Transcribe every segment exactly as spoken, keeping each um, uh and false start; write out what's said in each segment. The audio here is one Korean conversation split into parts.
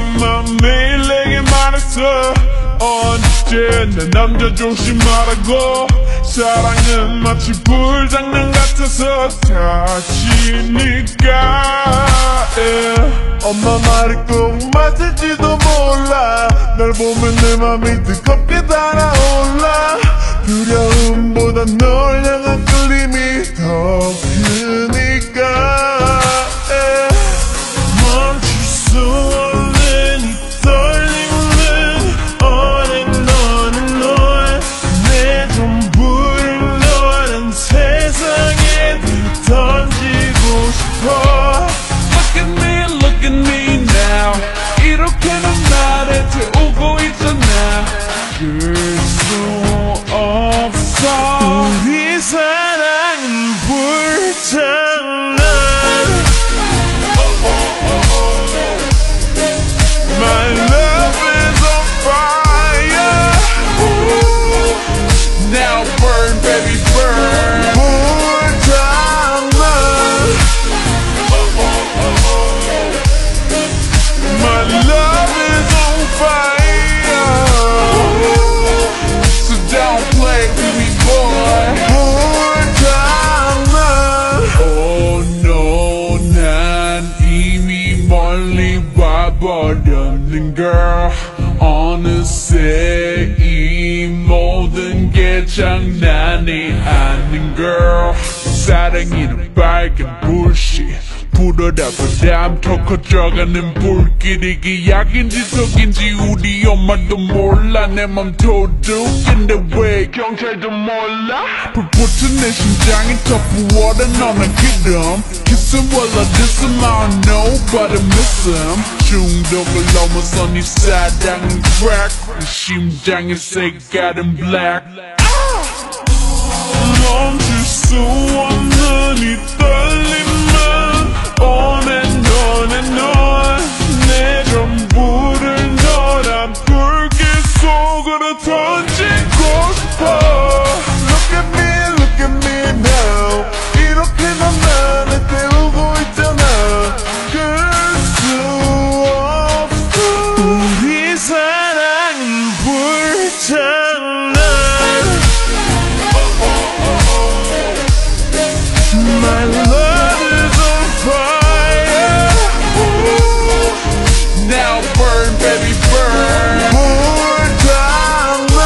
하지만 매일 내게 말했어. 언제나 남자 조심하라고. 사랑은 마치 불장난 같아서 다치니까. yeah. 엄마 말이 꼭 맞을지도 몰라. 날 보면 내 맘이 뜨겁게 달아올라. 두려움보다 널 향한 끌림이 더 크니까. yeah. 멈출 수 없는 이 떨림은 on and on and on. 내 전부를 너란 세상에 던지고 싶어. Look at me, look at me now. 이렇게 넌 나를 태우고 있잖아. 그 수 없어. 우리 사랑은 불타나. My love is on fire. Ooh. Now burn, baby, burn. 불타나. My love is on fire. So don't play with me, boy. 불타나. Oh no, 난 이미 멀리 와버렸는 girl. 어느새 이 모든 게 장난이 아닌 girl. 사랑이는 빨간 불씨. 불어라 그다음 더 커져가는 불길이 기약인지 속인지 우리 엄마도 몰라. 내 맘 도둑인데 왜 경찰도 몰라. 불붙은 내 심장이 더 부어라. 너는 기름 키스 원래 this I don't know but I miss him. 중독을 넘어서 네 사랑은 crack. 내 심장의 색깔은 black. 멈출 수 없는 이 떨림은 on and on and on. 내 전부를 너란 불길 속으로 던지고 싶어. Look at me, look at me now. 이렇게 넌 나를 태우고 있잖아. 그럴 수 없어. 우리 사랑은 불타나. My love is on fire. Ooh. Now burn, baby, burn. 불타나.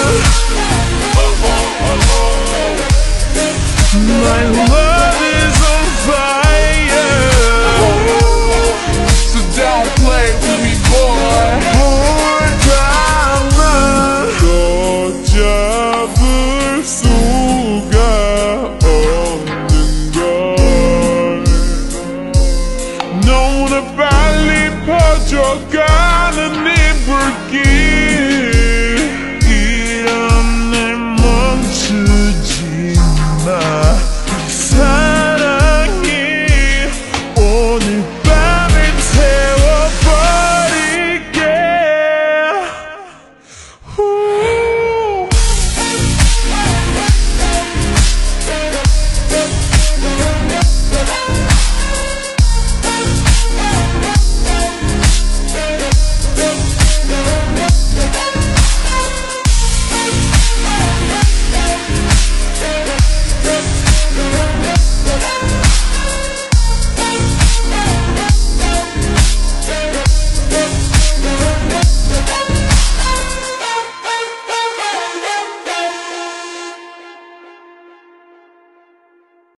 My love is on fire. So don't play with me, boy. 불타나. 너 잡을 수가 너무나 빨리 퍼져가는 이 불길.